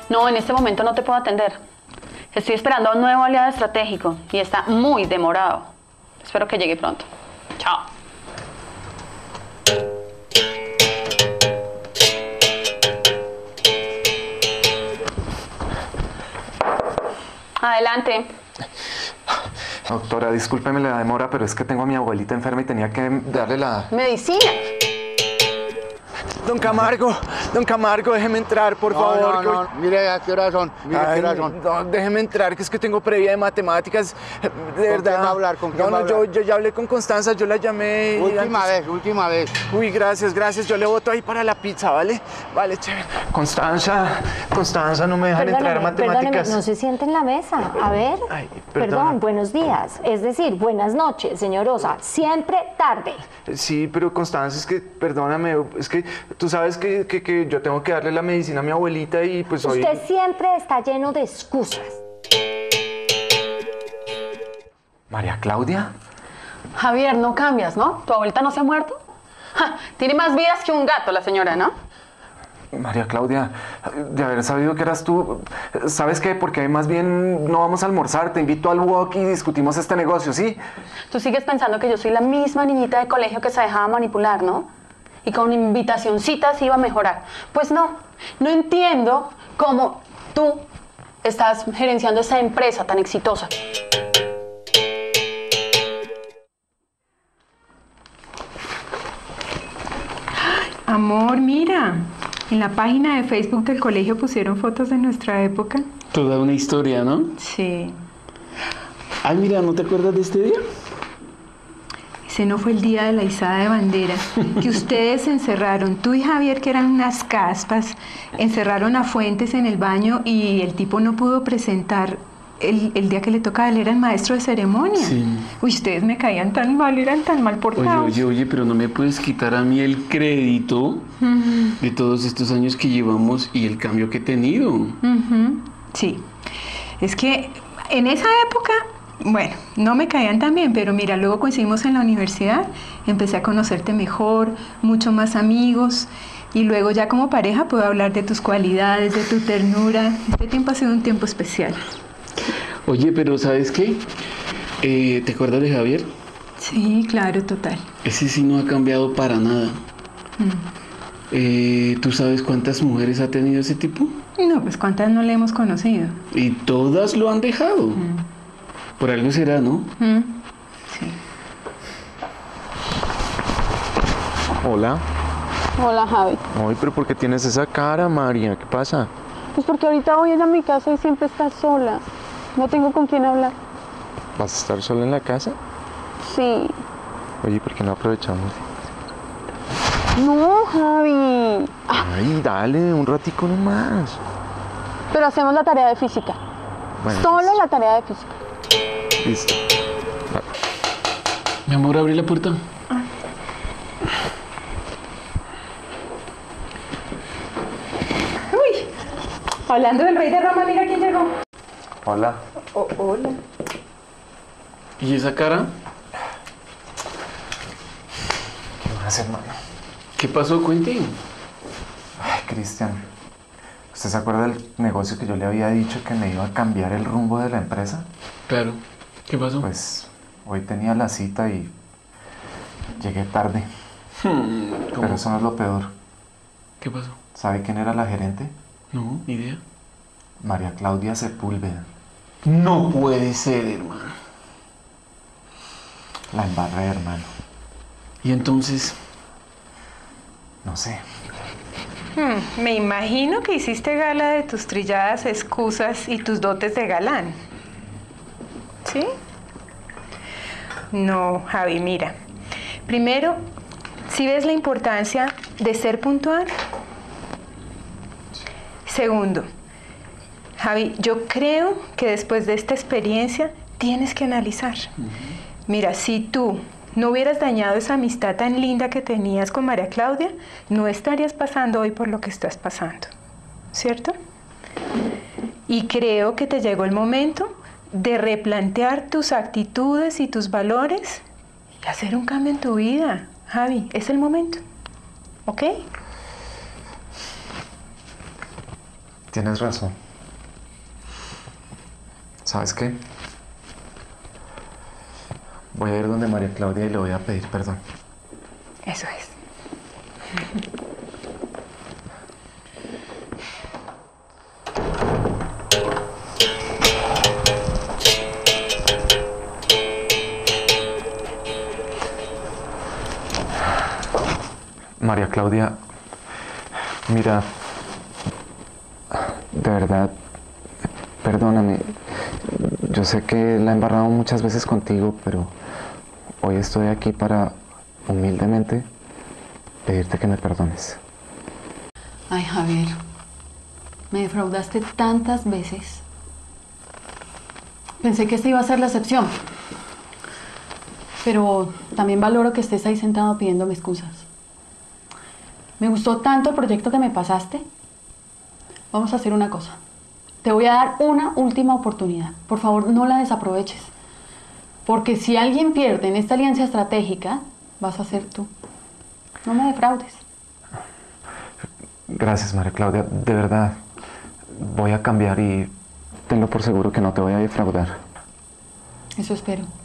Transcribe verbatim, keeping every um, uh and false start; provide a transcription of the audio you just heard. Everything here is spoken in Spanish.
No, en este momento no te puedo atender. Estoy esperando a un nuevo aliado estratégico y está muy demorado. Espero que llegue pronto. Chao. Adelante. Doctora, discúlpeme la demora, pero es que tengo a mi abuelita enferma y tenía que darle la... ¿Medicina? Don Camargo, don Camargo, déjeme entrar, por no, favor. No, no, mire a qué hora son, mire a qué hora son. No, déjeme entrar, que es que tengo previa de matemáticas, de ¿Con verdad. quién va a hablar? ¿Con quién no, va a no, yo, hablar? yo ya hablé con Constanza, yo la llamé. Última antes. vez, última vez. Uy, gracias, gracias, yo le voto ahí para la pizza, ¿vale? Vale, chévere. Constanza, Constanza, no me dejan Perdóneme, entrar a matemáticas. Perdóneme, no se siente en la mesa. A ver. Ay, Perdón, buenos días. Es decir, buenas noches, señor Osa. Siempre tarde. Sí, pero Constanza, es que, perdóname, es que tú sabes que, que, que yo tengo que darle la medicina a mi abuelita y pues hoy... Usted siempre está lleno de excusas. ¿María Claudia? Javier, no cambias, ¿no? ¿Tu abuelita no se ha muerto? Ja, tiene más vidas que un gato la señora, ¿no? María Claudia, de haber sabido que eras tú, ¿sabes qué? Porque más bien no vamos a almorzar, te invito al wok y discutimos este negocio, ¿sí? Tú sigues pensando que yo soy la misma niñita de colegio que se dejaba manipular, ¿no? Y con invitacioncitas iba a mejorar. Pues no, no entiendo cómo tú estás gerenciando esa empresa tan exitosa. Amor, mira, en la página de Facebook del colegio pusieron fotos de nuestra época. Toda una historia, ¿no? Sí. Ay, mira, ¿no te acuerdas de este día? Ese no fue el día de la izada de bandera, que ustedes se encerraron, tú y Javier, que eran unas caspas, encerraron a Fuentes en el baño y el tipo no pudo presentar el, el día que le tocaba, él era el maestro de ceremonia. Sí. Uy, ustedes me caían tan mal, eran tan mal portados. Oye, oye, oye, pero no me puedes quitar a mí el crédito uh-huh. de todos estos años que llevamos y el cambio que he tenido. Uh-huh. Sí, es que en esa época... Bueno, no me caían tan bien, pero mira, luego coincidimos en la universidad, empecé a conocerte mejor, mucho más amigos, y luego ya como pareja puedo hablar de tus cualidades, de tu ternura. Este tiempo ha sido un tiempo especial. Oye, pero ¿sabes qué? Eh, ¿te acuerdas de Javier? Sí, claro, total. Ese sí no ha cambiado para nada. Mm. Eh, ¿Tú sabes cuántas mujeres ha tenido ese tipo? No, pues cuántas no le hemos conocido. Y todas lo han dejado. Mm. Por algo será, ¿no? Mm, sí. Hola. Hola, Javi. Ay, pero ¿por qué tienes esa cara, María? ¿Qué pasa? Pues porque ahorita voy a mi casa y siempre estás sola. No tengo con quién hablar. ¿Vas a estar sola en la casa? Sí. Oye, ¿por qué no aprovechamos? No, Javi. Ay, dale, un ratico nomás. Pero hacemos la tarea de física. Bueno, Solo listo. la tarea de física. Listo. Vale. Mi amor, abrí la puerta. Ah. Uy, hablando del rey de Roma, mira quién llegó. Hola. Oh, hola. ¿Y esa cara? ¿Qué más, hermano? ¿Qué pasó, Quentin? Ay, Cristian. ¿Usted se acuerda del negocio que yo le había dicho que me iba a cambiar el rumbo de la empresa? Claro. ¿Qué pasó? Pues hoy tenía la cita y llegué tarde. Hmm, Pero eso no es lo peor. ¿Qué pasó? ¿Sabe quién era la gerente? No, ni idea. María Claudia Sepúlveda. No puede ser, hermano. La embarré, hermano. ¿Y entonces? No sé. Hmm, me imagino que hiciste gala de tus trilladas excusas y tus dotes de galán. ¿Sí? No, Javi, mira. Primero, ¿sí ves la importancia de ser puntual? Segundo, Javi, yo creo que después de esta experiencia tienes que analizar. Uh-huh. Mira, si tú no hubieras dañado esa amistad tan linda que tenías con María Claudia, no estarías pasando hoy por lo que estás pasando, ¿cierto? Y creo que te llegó el momento de replantear tus actitudes y tus valores y hacer un cambio en tu vida. Javi, es el momento, ¿ok? Tienes razón. ¿Sabes qué? Voy a ir donde María Claudia y le voy a pedir perdón. Eso es. María Claudia, mira, de verdad, perdóname. Yo sé que la he embarrado muchas veces contigo, pero hoy estoy aquí para, humildemente, pedirte que me perdones. Ay, Javier, me defraudaste tantas veces. Pensé que esta iba a ser la excepción. Pero también valoro que estés ahí sentado pidiéndome excusas. Me gustó tanto el proyecto que me pasaste. Vamos a hacer una cosa. Te voy a dar una última oportunidad. Por favor, no la desaproveches. Porque si alguien pierde en esta alianza estratégica, vas a ser tú. No me defraudes. Gracias, María Claudia. De verdad, voy a cambiar y tenlo por seguro que no te voy a defraudar. Eso espero.